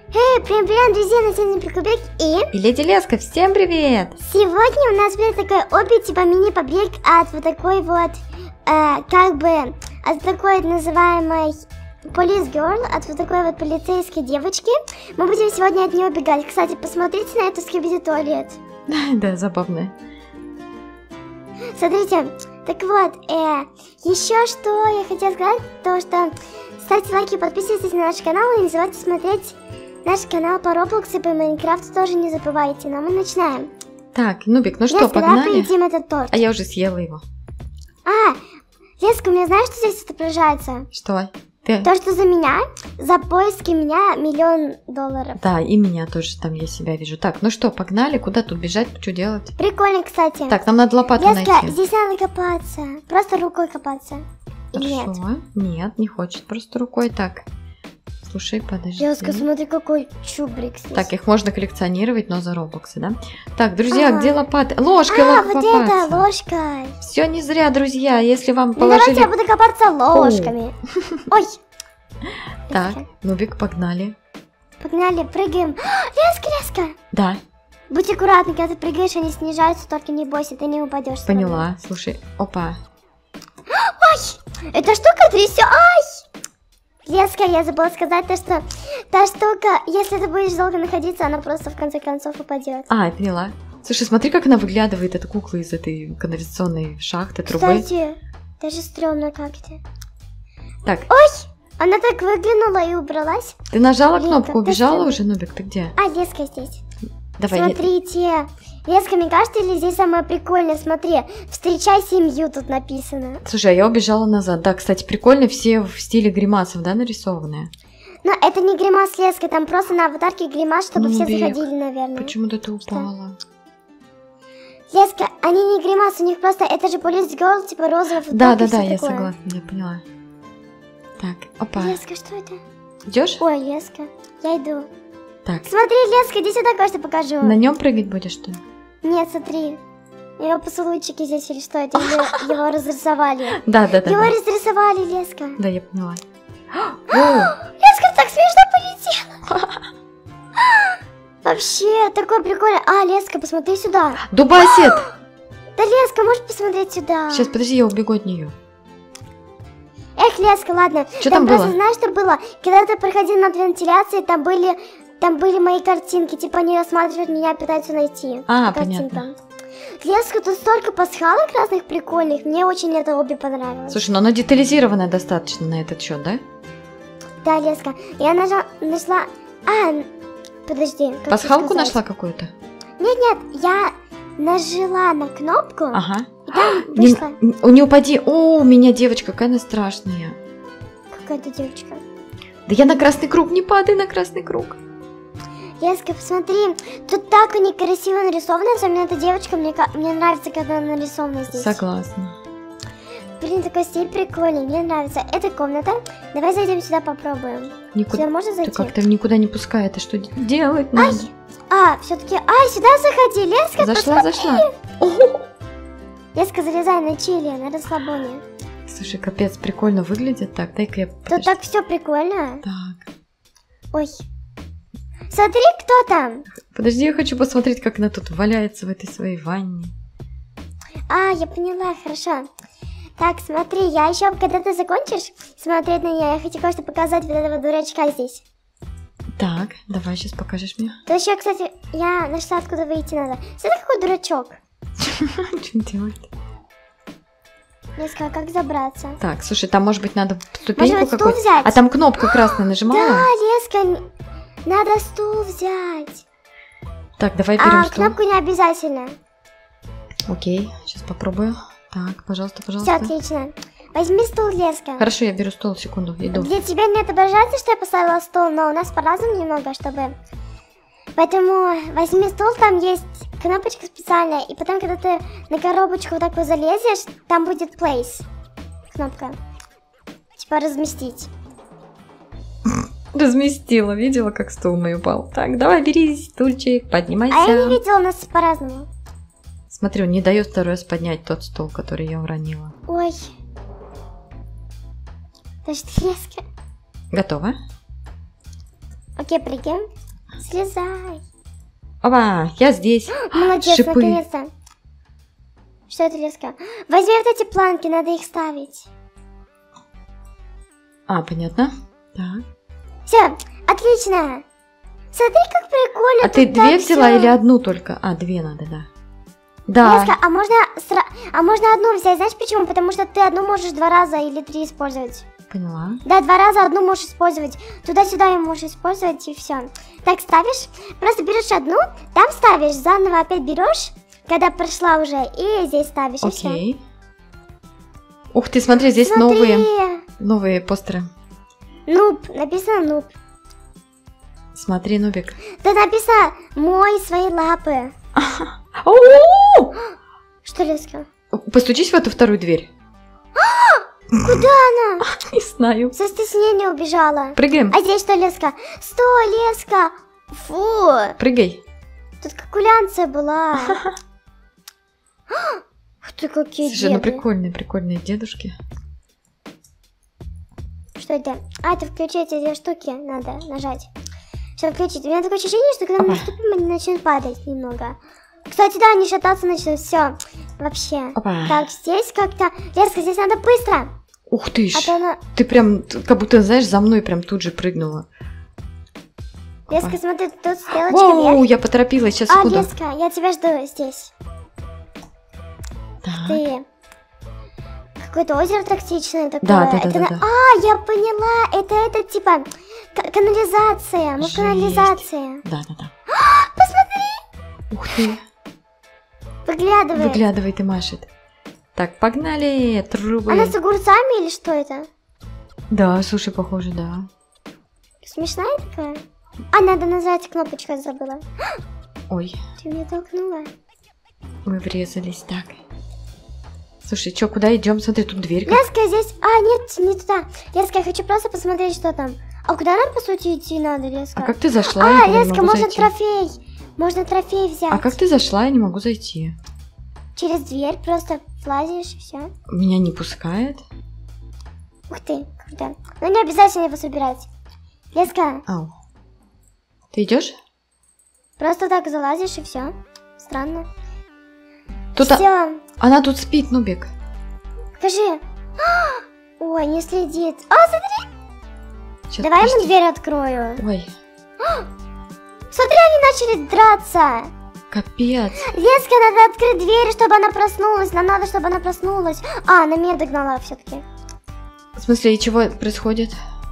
Эй, привет, друзья, на сегодня Прикубик и Леди Леска, всем привет! Сегодня у нас будет такой обе, типа мини-побег от вот такой вот, от такой называемой Police Girl, от вот такой вот полицейской девочки. Мы будем сегодня от нее убегать. Кстати, посмотрите на эту скибиди туалет. Да, забавная. Смотрите, так вот, еще что я хотела сказать, то что ставьте лайки, подписывайтесь на наш канал и не забывайте смотреть наш канал по Roblox и по Майнкрафту тоже не забывайте, но мы начинаем. Так, Нубик, ну что, Леска, погнали? давай поедим этот торт. А я уже съела его. Леска, у меня знаешь, что здесь отображается? Что? Ты... То, что за меня, за поиски меня $1 000 000. Да, и меня тоже там я себя вижу. Так, ну что, погнали, куда тут бежать, что делать? Прикольно, кстати. Так, нам надо лопату Леска, найти. здесь надо копаться, просто рукой копаться. Хорошо. Нет, не хочет, просто рукой. Так, слушай, подожди. Леска, смотри, какой чубрик здесь. Так, их можно коллекционировать, но за робоксы, да? Так, друзья, где лопаты? Ложкой вот копаться. это, ложкой. Все не зря, друзья, если вам Ну положили... давайте я буду копаться ложками. Ой. Так, Нубик, погнали. Погнали, прыгаем. Леска. Да. Будь аккуратна, когда ты прыгаешь, они снижаются, только не бойся, ты не упадешь. Поняла, слушай, опа. Ой, эта штука трясет. Ай! Леска, я забыла сказать то, что та штука, если ты будешь долго находиться, она просто в конце концов упадет. Я поняла. Слушай, смотри, как она выглядывает, эта кукла из этой канализационной шахты, трубы. Кстати, даже стрёмно как-то. Так. Ой! Она так выглянула и убралась. Ты нажала кнопку, убежала уже, Нубик, ты где? Леска здесь. Давай. Смотрите. Леска, мне кажется, или здесь самое прикольное, смотри, встречай семью тут написано. Слушай, я убежала назад. Да, кстати, прикольно, все в стиле гримасов, да, нарисованные? Но это не гримас, Леска, там просто на аватарке гримас, чтобы все Нубик, заходили, наверное. Почему-то ты упала. Леска, они не гримас, у них просто, это же Police Girl, типа розовый футбол. Да, я согласна, я поняла. Так, опа. Леска, что это? Идешь? Ой, Леска, я иду. Так. Смотри, Леска, иди сюда, кое-что покажу. На нем прыгать будешь, что ли? Нет, смотри. Его поцелуйчики здесь или что это? Или его разрисовали? Да. Его разрисовали, Леска. Да, я поняла. Леска, так смешно полетела. Вообще, такой прикольный. Леска, посмотри сюда. Дубасит! Да, Леска, можешь посмотреть сюда? Сейчас, подожди, я убегу от нее. Эх, Леска, ладно. Что там просто, было? Знаешь, что было? Когда ты проходил над вентиляцией, там были мои картинки. Типа они рассматривают меня, пытаются найти. Понятно. Леска, тут столько пасхалок разных прикольных. Мне очень это обе понравилось. Слушай, ну оно детализированное достаточно на этот счет, да? Да, Леска. Я нашла... подожди. Пасхалку нашла какую-то? Нет, я нажала на кнопку. Ага. И там вышла... Не упади. У меня девочка, какая она страшная. Какая-то девочка. Да я на красный круг, не падай на красный круг. Леска, посмотри, тут так они красиво нарисованы, особенно эта девочка, мне нравится, когда она нарисована здесь. Согласна. Блин, такой стиль прикольный, мне нравится. Это комната, давай зайдем сюда, попробуем. Никуда. Сюда можно зайти? Ты как-то никуда не пускает, а что делать надо? Все-таки, сюда заходи, Леска, Зашла. Леска, залезай на чили, на расслабоне. Слушай, капец, прикольно выглядит так, дай-ка я... Тут так все прикольно. Так. Ой. Смотри, кто там. Подожди, я хочу посмотреть, как она тут валяется в этой своей ванне. Я поняла, хорошо. Так, смотри, я еще, когда ты закончишь смотреть на нее, я хочу кое-что показать вот этого дурачка здесь. Так, давай сейчас покажешь мне. То еще, кстати, я нашла, откуда выйти надо. Смотри, какой дурачок. Что делать? Леска, как забраться? Так, слушай, там, может быть, надо ступеньку может, стул какую-то. взять? А там кнопка красная нажимала? Да, Леска, надо стул взять. Так, давай берем стул. Кнопку не обязательно. Окей, сейчас попробую. Так, пожалуйста. Все, отлично. Возьми стул, Леска. Хорошо, я беру стул, секунду, иду. Для тебя не отображается, что я поставила стол, но у нас по-разному немного, чтобы... Поэтому возьми стул, там есть кнопочка специальная, и потом, когда ты на коробочку вот так вот залезешь, там будет place. Кнопка. Типа разместить. Разместила, видела, как стул мой упал. Так, давай, бери стульчик, поднимайся. Я не видела, у нас по-разному. Смотри, он не дает второй раз поднять тот стол, который я уронила. Ой. Даже Леска. Готово? Окей, прыгаем. Слезай. Опа, я здесь. Молодец, Шипы. наконец-то. Что это, Леска? Возьми вот эти планки, надо их ставить. А, понятно. Так. Все, отлично. Смотри, как прикольно. А ты тут две так взяла всё. или одну только? А, две надо, да. Да. Леска, а можно одну взять, знаешь почему? Потому что ты одну можешь 2 раза или 3 использовать. Поняла. Да, 2 раза одну можешь использовать. Туда-сюда ее можешь использовать и все. Так, ставишь, просто берешь одну, там ставишь, заново опять берешь, когда прошла уже, и здесь ставишь, и все. Окей. Ух ты, смотри, здесь новые постеры. Нуб, написано нуб. Смотри, Нубик. Тут написано «Мой свои лапы». О! Что, Леска? Постучись в эту вторую дверь. Куда она? Не знаю. Со стеснения убежала. Прыгаем. А здесь что, Леска? Стой, Леска! Фу! Прыгай. Тут калькуляция была. Ух ты, какие Слушай, ну деды. прикольные дедушки. Что это? А, это включить эти штуки надо нажать. Чтобы включить. У меня такое ощущение, что когда мы наступим, они начнут падать немного. Кстати, да, они шататься начнут. Все. Вообще. Опа. Так, здесь как-то... Леска, здесь надо быстро. Ух ты ж. А то она... Ты прям, как будто, знаешь, за мной прям тут же прыгнула. Леска, смотри, тут стрелочка Воу, вверх. я поторопилась. Сейчас, А, секунду. Леска, я тебя жду здесь. Так. Ты... Какое-то озеро токсичное такое. Да. А, я поняла. Это типа канализация. Мы в Жесть. канализации. Да. Посмотри. Ух ты. Выглядывает. Выглядывает и машет. Так, погнали. Трубы. Она с огурцами или что это? Да, слушай, похоже, да. Смешная такая? А, надо назвать кнопочку, я забыла. Ой, Ты меня толкнула. мы врезались. Так. Слушай, чё, куда идем? Смотри, тут дверь. Леска, здесь... А, нет, не туда. Леска, я хочу просто посмотреть, что там. А куда нам, по сути, идти надо, Леска? А как ты зашла? А, Я не Леска, могу можно зайти. трофей. Можно трофей взять. А как ты зашла? Я не могу зайти. Через дверь просто влазишь и все. Меня не пускает. Ух ты, круто. Но не обязательно его собирать. Леска, Ау. Ты идешь? просто так залазишь и все. Странно. Тут Все, она тут спит, Нубик. покажи. Ой, не следит. А, смотри, Сейчас, давай ему подожди. дверь открою. Ой, Смотри, они начали драться. капец. Леска, надо открыть дверь, чтобы она проснулась. Нам надо, чтобы она проснулась. А, она меня догнала все-таки. В смысле, и чего происходит?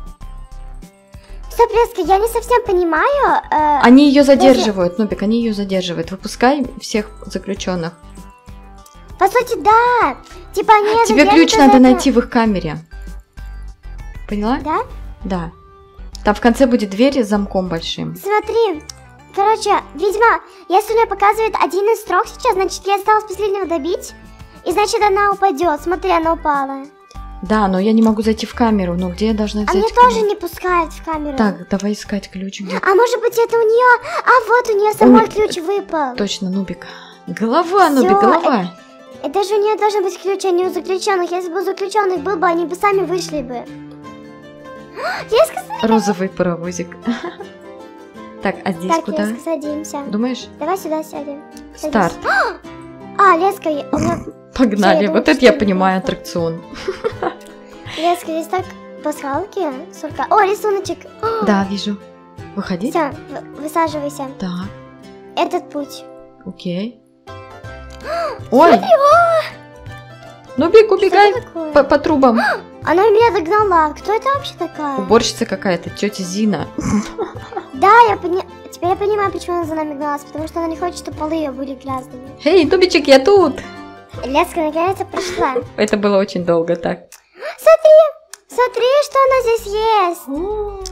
Стоп, Леска, я не совсем понимаю. Они ее задерживают, Нубик, они ее задерживают. Выпускай всех заключенных. По сути, да. Типа они Тебе задерживают ключ надо это- найти в их камере. Поняла? Да? Да. Там в конце будет дверь с замком большим. Смотри, короче, видимо, если мне показывает 1 из 3 сейчас, значит, я осталось последнего добить, и значит, она упадет. Смотри, она упала. Да, но я не могу зайти в камеру. Но где я должна взять А мне ключ? тоже не пускают в камеру. Так, давай искать ключ где. А может быть, это у нее... А вот у нее самой ключ выпал. Точно, Нубик. Голова, Всё, Нубик, голова. Это же у нее должен быть ключ, а не у заключенных. Если бы у заключенных был бы, они бы сами вышли бы. Леска, Розовый паровозик. Так, а здесь так, куда? Леска, садимся. Думаешь? Давай сюда сядем. Садись. Старт. А, Леска, у меня... Погнали. я Вот думаю, это я что понимаю это. аттракцион. Леска, здесь так пасхалки. Сколько? О, рисуночек. Да, вижу. Выходить? Все, высаживайся. Так, Этот путь. окей. Ой! Нубик, убегай Что такое? по трубам. Она меня догнала. Кто это вообще такая? Уборщица какая-то, тетя Зина. Да, теперь я понимаю, почему она за нами гналась. Потому что она не хочет, чтобы полы ее были грязными. Эй, Нубичек, я тут! Леска наконец-то пришла. Это было очень долго, так. Смотри, что она здесь есть.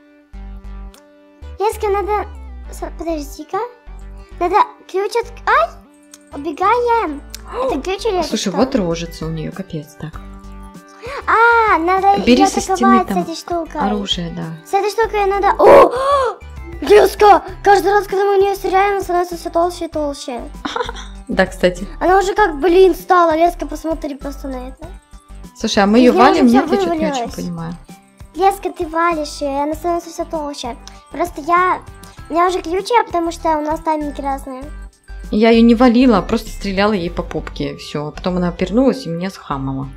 Леска, надо... Подожди-ка. Надо ключ от... Ай! Убегаем. Это ключ или это Слушай, что? вот рожица у нее, капец, так. А, надо Бери её со стены атаковать с там этой штукой. оружие, да. С этой штукой надо... О! Леска! Каждый раз, когда мы в нее стреляем, она становится все толще и толще. Да, кстати. Она уже как, блин, стала. Леска, посмотри просто на это. Слушай, а мы ее Я уже валим? вся Нет, я что-то не очень вывалилась. понимаю. Леска, ты валишь ее, и она становится все толще. Просто у меня уже ключи, потому что у нас тайминги разные. Я ее не валила, а просто стреляла ей по попке. Все. Потом она обернулась и меня схамала.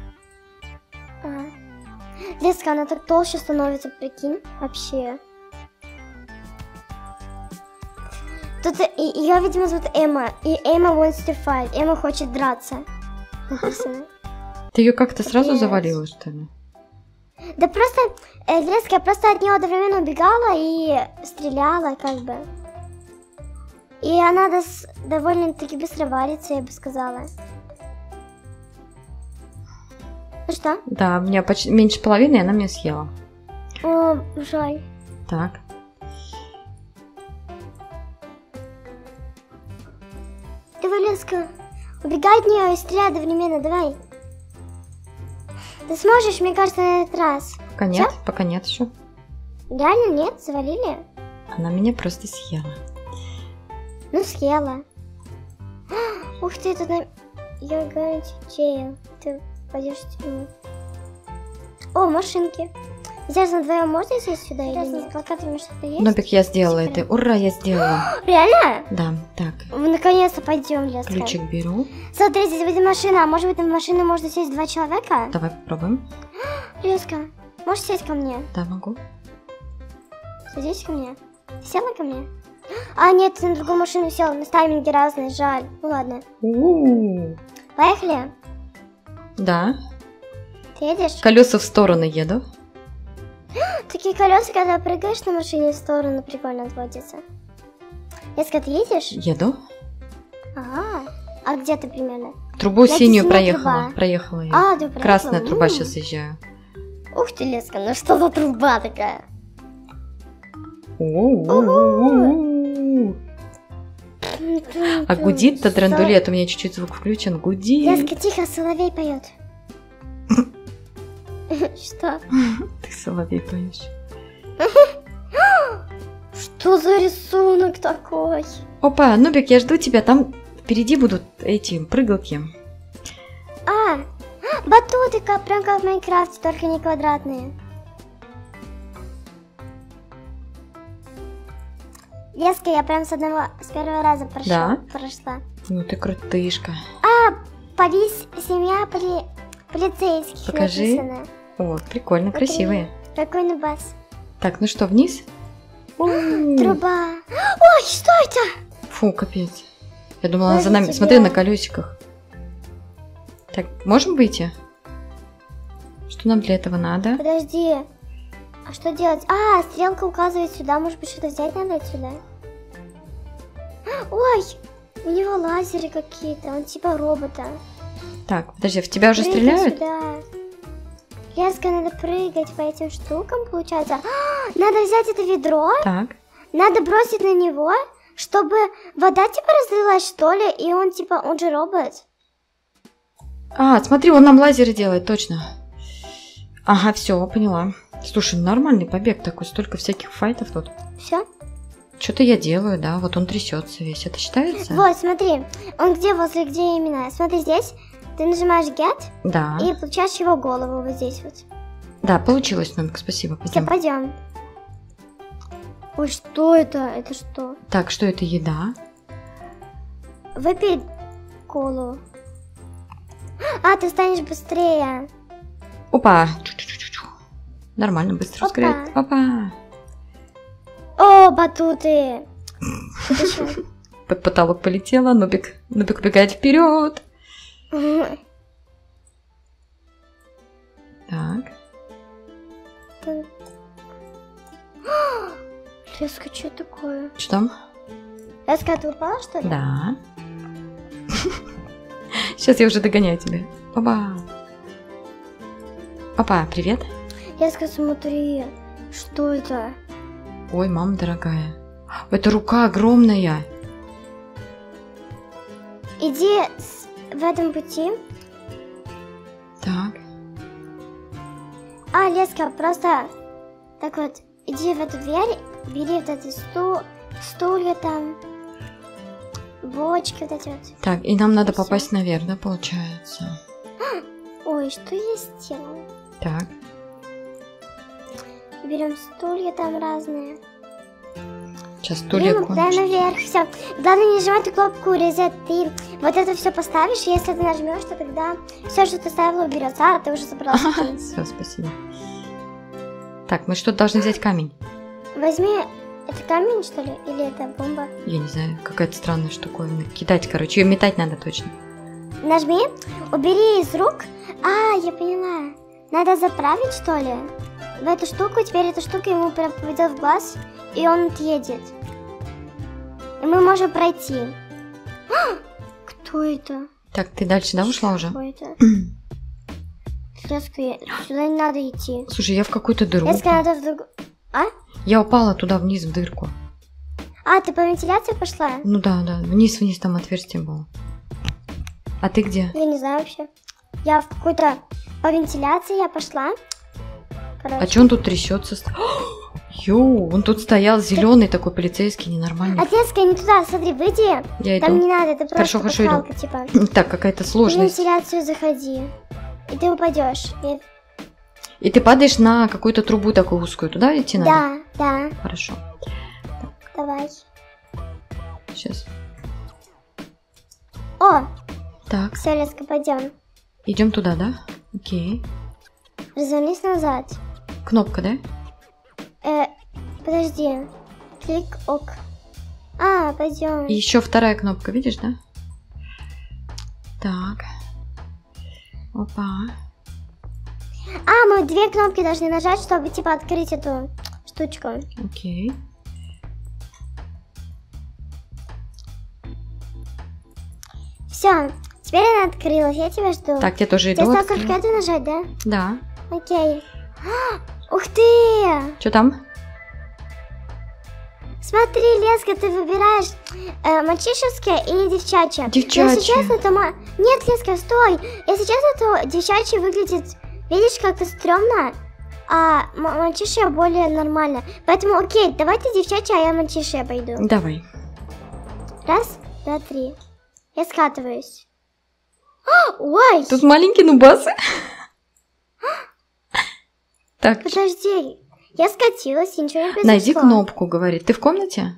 Леска, она так толще становится, прикинь, вообще. Тут ее, видимо, зовут Эмма. И Эмма wants to fight. Эмма хочет драться. Написано. Ты ее как-то сразу Нет. завалила, что ли? Да просто, Леска, я просто от нее одновременно убегала и стреляла, как бы. И она довольно-таки быстро варится, я бы сказала. Ну что? Да, у меня почти меньше половины, и она меня съела. О, жаль. Так. Давай, Леска, убегай от нее и стреляй одновременно, давай. Ты сможешь, мне кажется, на этот раз. Пока нет, Всё? пока нет еще. Реально нет? Завалили? Она меня просто съела. Ну, съела. Ух ты, тут на... You're going to jail. Ты пойдешь в тюрьму. О, машинки. Интересно, вдвоем можно сесть сюда или нет? С плакатами что-то есть? Нобик, я сделала это. Ура, я сделала. Реально? Да, так. Наконец-то пойдем, Леска. Ключик беру. Смотри, здесь будет машина. А может быть, на машину можно сесть 2 человека? Давай попробуем. Леска, можешь сесть ко мне? Да, могу. Садись ко мне. Села ко мне? А, нет, ты на другую машину сел. У нас тайминги разные, жаль. Ну ладно. У-у-у. Поехали. Да. Ты едешь? Колеса в сторону еду. Такие колеса, когда прыгаешь на машине в сторону, прикольно отводятся. Леска, ты едешь? Еду. Ага. А где ты примерно? Трубу Найти синюю синяя проехала. труба. Проехала я. А, ты проехала. Красная труба, сейчас езжаю. Ух ты, Леска, ну что за труба такая? У-у-у-у-у. А гудит-то драндулет, у меня чуть-чуть звук включен. Гудит. Леска, тихо, соловей поет. Что? Ты соловей поешь. Что за рисунок такой? Опа, Нубик, я жду тебя. Там впереди будут эти прыгалки. А, батуты, прям как в Майнкрафте, только не квадратные. Леска, я прям с первого раза прошла. Ну ты крутышка. Семья полицейских Покажи. написано. О, прикольно, Смотри. красивые. Прикольный бас. Так, ну что, вниз? Труба. Ой, что это? Фу, капец. Я думала, она за Подожди, нами. Смотри, я- на колесиках. Так, можем выйти? Что нам для этого надо? Подожди. А что делать? А, стрелка указывает сюда. Может быть, что-то взять надо отсюда? Ой, у него лазеры какие-то. Он типа робота. Так, подожди, в тебя уже Прыгай стреляют? сюда. Леска, надо прыгать по этим штукам, получается. Надо взять это ведро, Так. надо бросить на него, чтобы вода типа разлилась, что ли, и он типа, он же робот. А, смотри, он нам лазеры делает, точно. Ага, все, поняла. Слушай, нормальный побег такой, столько всяких файтов тут. Все? Что-то я делаю, да, вот он трясется весь. Это считается? Вот, смотри, он где именно? Смотри, здесь ты нажимаешь get Да. и получаешь его голову вот здесь вот. Да, получилось, Нобик, спасибо. Все, Пойдем. пойдем. Ой, что это? Это что? Так, что это, еда? Выпей колу. А, ты станешь быстрее. Опа! Чу-чу-чу-чу. Нормально, быстро Опа. ускоряет. Опа! О, батуты. Что-то ещё. Под потолок полетела, Нубик убегает вперед. Так. Леска, что это такое? Что там? Леска, ты упала, что ли? Да. Сейчас я уже догоняю тебя. Опа. Опа, привет. Леска, смотри. Что это? Ой, мама дорогая. Это рука огромная. Иди в этом пути. Так. А, Леска, просто так вот, иди в эту дверь, бери вот эти стулья там, бочки вот эти вот. Так, и нам надо Всё. попасть наверх, да, получается? Ой, что я сделала? Так. Берем стулья там разные. Сейчас стулья Дай кончатся. наверх, все. Главное не нажимать эту кнопку reset. Ты вот это все поставишь, и если ты нажмешь, то тогда все, что ты ставила, уберется. А, ты уже собрался. Все, спасибо. Так, мы что, должны взять камень? Возьми, это камень, что ли? Или это бомба? Я не знаю, какая-то странная штуковина. Кидать, короче, ее метать надо точно. Нажми, убери из рук. А, я поняла. Надо заправить, что ли? В эту штуку, теперь эта штука ему прям попадет в глаз, и он отъедет. И мы можем пройти. А! Кто это? Так, ты дальше, да, ушла уже? Кто это? Резко, сюда не надо идти. Слушай, я в какую-то дыру. Резко надо в другую... А? Я упала туда вниз в дырку. А, ты по вентиляции пошла? Ну да, вниз там отверстие было. А ты где? Я не знаю вообще. Я в какую-то... По вентиляции я пошла. Короче. А че он тут трясется? Йоу, он тут стоял зеленый такой полицейский, ненормальный. Детская, не туда, смотри, выйди. Я Там иду. не надо, это просто Хорошо, иду. пасхалка, типа. Так, какая-то В сложность. вентиляцию заходи. И ты упадешь. И ты падаешь на какую-то трубу такую узкую. Туда идти надо? Да, да. Хорошо. Давай. Сейчас. О, Так, все, резко пойдем. идем туда, да? Окей. Развернись назад. Кнопка, да? Подожди. Клик, ок. А, пойдем. И еще вторая кнопка, видишь, да? Так. Опа. А, мы 2 кнопки должны нажать, чтобы, типа, открыть эту штучку. Окей. Все, теперь она открылась, я тебя жду. Так, я тоже Тебе иду. осталось только эту нажать, да? Да. Окей. Ух ты! Что там? Смотри, Леска, ты выбираешь мальчишеское или девчачье. Девчачье. Если честно, то... Нет, Леска, стой! Если честно, то девчачье выглядит, видишь, как-то стрёмно, а мальчишье более нормально. Поэтому, окей, давай ты девчачье, а я мальчишье пойду. Давай. 1, 2, 3. Я скатываюсь. Ой! Тут маленькие нубасы. Так, Подожди, я скатилась, и ничего не произошло. найди кнопку, говорит. Ты в комнате?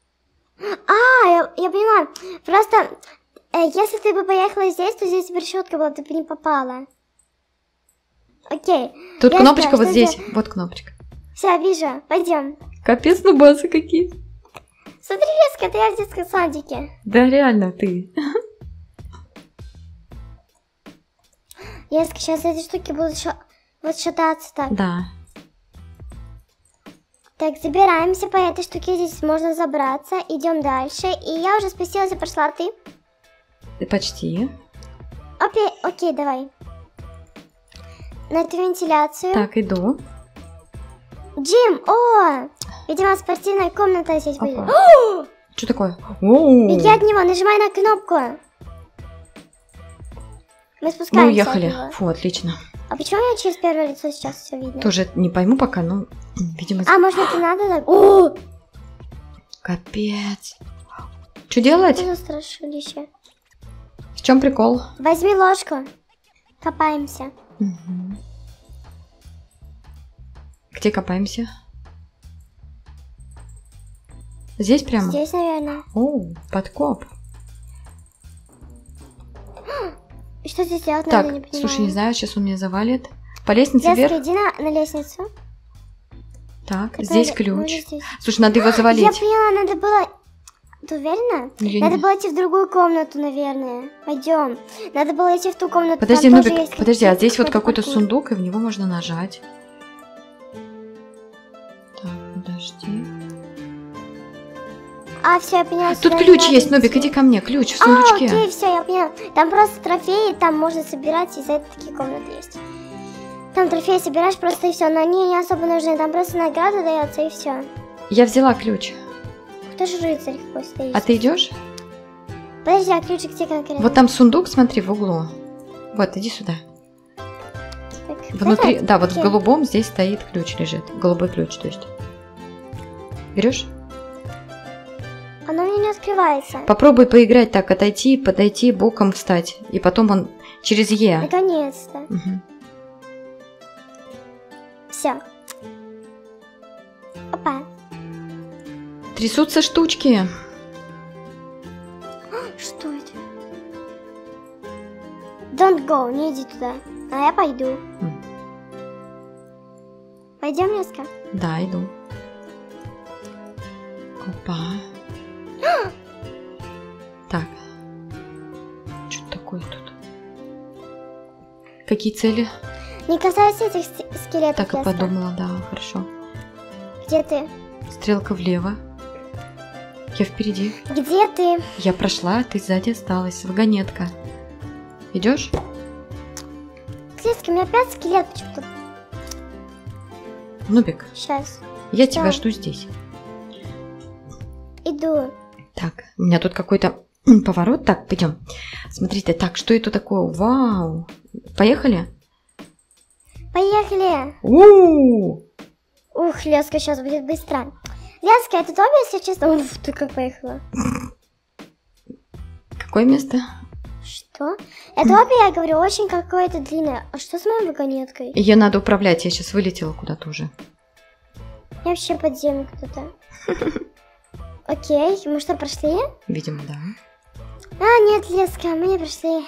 Я поняла. Просто, если ты бы поехала здесь, то здесь бы решетка была, ты бы не попала. Окей. Тут Я кнопочка знаю, вот что здесь. это. Вот кнопочка. Все, вижу, пойдем. Капец, нубасы какие. Смотри, Леска, это я в детском садике. Да, реально ты. Леска, сейчас эти штуки будут вот шататься так. Да. Так, забираемся по этой штуке, здесь можно забраться. Идем дальше. И я уже спустилась и пошла, ты? Почти. Окей, давай. На эту вентиляцию. Так, иду. Джим, о! Видимо, спортивная комната здесь будет. Опа. Что такое? Оу. Беги от него, нажимай на кнопку. Мы спускаемся Мы уехали. от него. Фу, отлично. А почему я через первое лицо сейчас все видно? Тоже не пойму пока, но, видимо... А, может, это надо так? О! Капец. Что делать? Это страшилище. В чем прикол? Возьми ложку. Копаемся. Мгм. Где копаемся? Здесь прямо? Здесь, наверное. О, подкоп. И что здесь делать Так, надо, не понимаю. слушай, не знаю, сейчас он меня завалит. По лестнице Леска, вверх. иди на лестницу. Так, Которая- здесь может, ключ. здесь. Слушай, надо его Я завалить. поняла, надо было... Ты уверена? Я Надо не- было идти в другую комнату, наверное. Пойдем. Надо было идти в ту комнату. Подожди, там тоже Нубик, есть подожди, а здесь вот какой-то паркур. сундук, и в него можно нажать. Так, подожди. А, все, я поняла. Тут сюда не ключ надо есть, Нубик, идти. иди ко мне, ключ в сундучке. Окей, все, я поняла. Там просто трофеи, там можно собирать, и за это такие комнаты есть. Там трофеи собираешь просто и все, но они не особо нужны, там просто награда дается и все. Я взяла ключ. Кто же рыцарь какой стоит? А ты идешь? Подожди, а ключик где конкретно? Вот там сундук, смотри, в углу. Вот, иди сюда. Так, Внутри, этот? да, вот в Окей. голубом здесь стоит ключ лежит. Голубой ключ, то есть. Берешь? Оно мне не открывается. Попробуй поиграть так, отойти, подойти, боком встать. И потом он через Е. Наконец-то. Мгм. Все. Опа. Трясутся штучки. Что это? Don't go, не иди туда. А я пойду. Пойдем, Леска? Да, иду. Опа. Так. Что такое тут? Какие цели? Не касайся этих скелетов, Так и Леска. подумала, да, хорошо. Где ты? Стрелка влево. Я впереди. Где ты? Я прошла, ты сзади осталась. Вагонетка. Идешь? Леска, у меня опять скелет почему-то. Нубик, Сейчас. я тебя Да. жду здесь. Иду. Так, у меня тут какой-то поворот. Так, пойдем. Смотрите, так, что это такое? Вау. Поехали? Поехали. У-у-у! Ух, Леска сейчас будет быстро. Леска, это Тоби, если честно. Уф, ты как поехала. Какое место? Что? Это Тоби, я говорю, очень какое-то длинное. А что с моей вагонеткой? Ее надо управлять, я сейчас вылетела куда-то уже. Я вообще под землю кто-то. Окей, мы что, прошли? Видимо, да. А, нет, Леска, мы не прошли.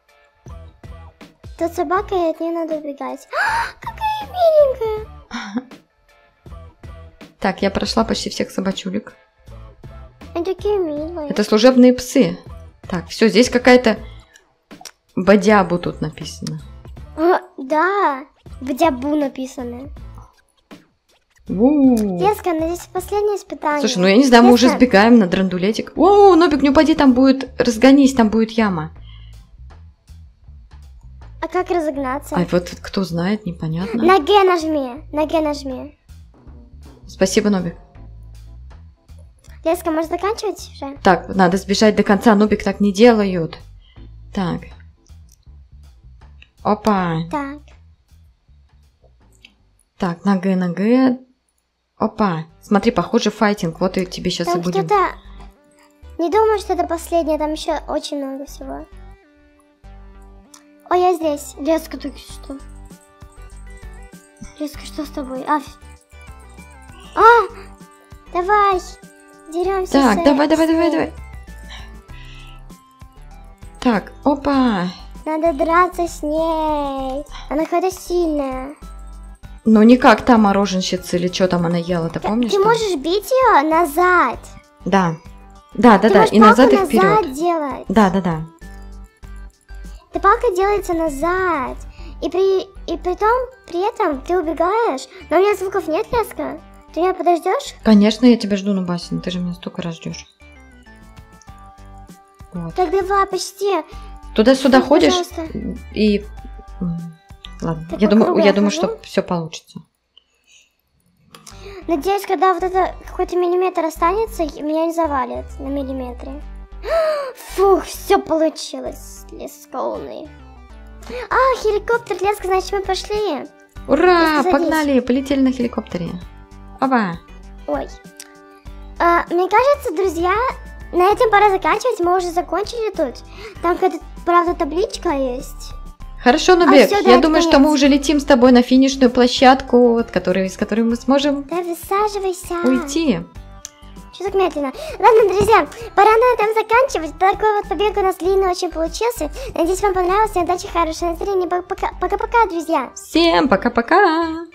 Тут собака, и от нее надо убегать. А, какая миленькая. Так, я прошла почти всех собачулек. Они такие милые. Это служебные псы. Так, все, здесь какая-то бадябу тут написано. А, да, в дябу написано. У-у-у. Леска, надеюсь, последнее испытание. Слушай, ну я не знаю, мы уже Леска, сбегаем на драндулетик. О, Нобик, не упади, там будет, разгонись, там будет яма. А как разогнаться? А вот кто знает, непонятно. На Г нажми, на Г нажми. Спасибо, Нобик. Леска, может заканчивать уже? Так, надо сбежать до конца, Нобик так не делают. Так. Опа. Так. Так, на Г. Опа. Смотри, похоже, файтинг. Вот и тебе сейчас и Там будем. кто-то... Не думаю, что это последнее, там еще очень много всего. Ой, я здесь. Леска, ты что? Леска, что с тобой? Давай. Деремся. Так, давай. Так, опа. Надо драться с ней. Она какая-то сильная. Ну, не как та мороженщица или что там она ела, ты помнишь? Ты там? можешь бить ее назад. Да. Ты Да, можешь и назад, и палку вперед. назад делать. Да. Эта палка делается назад. И при этом ты убегаешь. Но у меня звуков нет, Леска. Ты меня подождешь? Конечно, я тебя жду, Нубасин, ты же меня столько раз ждешь. Вот. Так давай, почти. Туда-сюда Ну, ходишь пожалуйста. и... Ладно, Так я по кругу я думаю, хожу? что все получится. Надеюсь, когда вот это какой-то миллиметр останется, меня не завалит на миллиметре. Фух, все получилось. Леска умный. А, хеликоптер, Леска, значит, мы пошли. Ура! Леска, садись. Погнали! Полетели на хеликоптере. Опа! Ой. Мне кажется, друзья, на этом пора заканчивать. Мы уже закончили тут. Там какая-то, правда, табличка есть. Хорошо, Нубек, всё, да, я это думаю, что конец. мы уже летим с тобой на финишную площадку, с которой мы сможем Да высаживайся. уйти. Что так медленно? Ладно, друзья, пора на этом заканчивать. Такой вот побег у нас длинный очень получился. Надеюсь, вам понравился. Удачи, хорошего настроения. Пока-пока, друзья. Всем пока-пока!